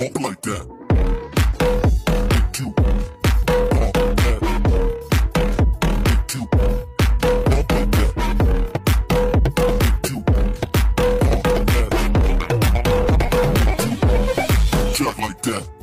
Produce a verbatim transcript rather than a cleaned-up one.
Walk like that. Get cute. Walk like that. Get cute. Walk like that. Get cute. Walk like that. Get cute. Jack like that.